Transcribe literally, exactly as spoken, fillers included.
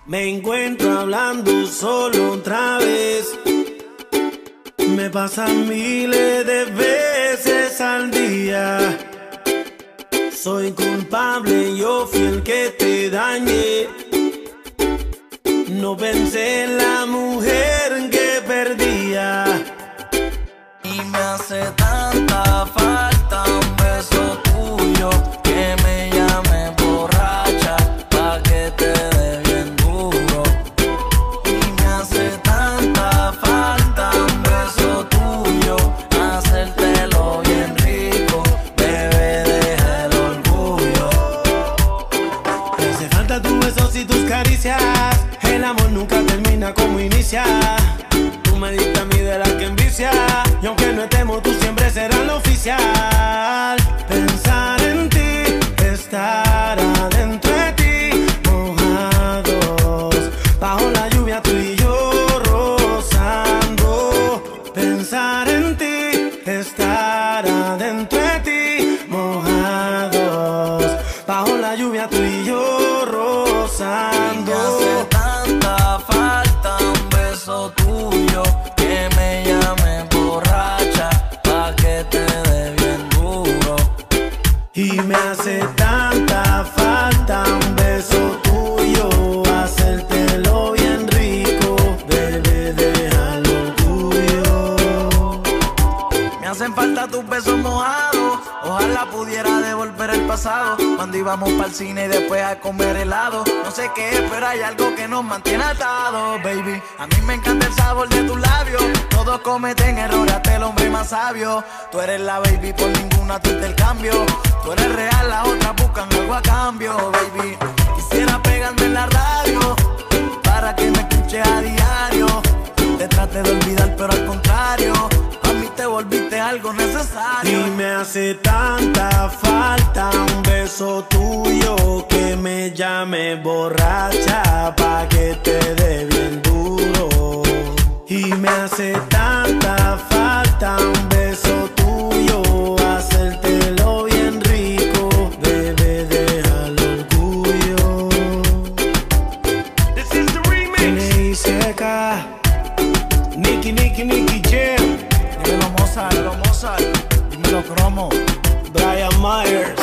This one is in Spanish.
Me encuentro hablando solo otra vez. Me pasan miles de veces al día. Soy culpable, yo fui el que te dañé. No pensé en la mujer que perdía. Y me hace tanta falta un beso tuyo, que me llame borracha pa' que te dé bien duro. Y me hace tanta falta un beso tuyo, hacértelo bien rico, bebé, deja el orgullo. Me hace falta tus besos y tus caricias. El amor nunca termina como inicia. Tú me diste a mí de la que envicia, y aunque no estemos, tú siempre serás lo oficial. Pensar en ti, estar adentro de ti, mojados bajo la lluvia, tú y yo rozando. Pensar en ti, estar adentro de ti, mojados bajo la lluvia, tú y yo rozando. Y me hace tanta falta un beso tuyo, que me llame borracha pa' que te dé bien duro. Y me hace tanta falta un beso tuyo, hacértelo bien rico, bebé, déjalo tuyo. Me hacen falta tus besos mojados, ojalá pudiera devolver el pasado, cuando íbamos pa'l cine y después a comer helado. No sé qué es, pero hay algo que nos mantiene atados, baby. A mí me encanta el sabor de tus labios. Todos cometen errores, hasta el hombre más sabio. Tú eres la baby, por ninguna tú intercambio. Tú eres real, las otras buscan algo a cambio, baby. Quisiera pegarme en la radio para que me escuches a diario. Te traté de olvidar, pero al contrario, a mí te volviste algo necesario. Y me hace tanta falta un beso tuyo, que me llame borracha pa' que te dé bien duro. Y me hace tanta falta un beso tuyo, hacértelo bien rico, bebé, deja el orgullo. This is the remix. N I C K, Nicky, Nicky, Nicky Jam, Dímelo Mozart, dímelo Mozart, dímelo Cromo. Brian Myers.